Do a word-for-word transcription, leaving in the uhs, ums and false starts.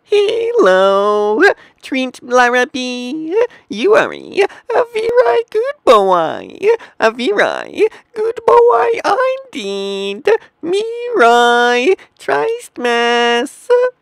Hello, Trent Larrabee. You are a very good boy. A very good boy indeed. Me right, Christmas.